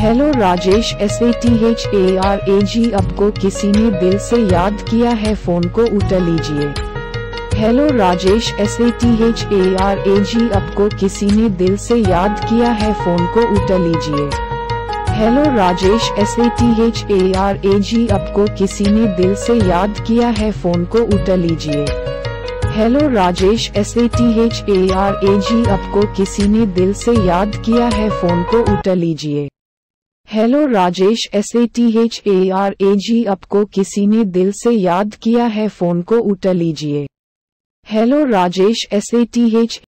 Hello Rajesh SATHARAG आपको किसी ने दिल से याद किया है, फोन को उठा लीजिए। हेलो राजेश SATHARAG आपको किसी ने दिल से याद किया है, फोन को उठा लीजिए। हेलो राजेश SATHARAG आपको किसी ने दिल से याद किया है, फोन को उठा लीजिए। हेलो राजेश SATHARAG आपको किसी ने दिल से याद किया है, फोन को उठा लीजिए। हेलो राजेश SATHARAG आपको किसी ने दिल से याद किया है, फोन को उठा लीजिए। Hello Rajesh SATH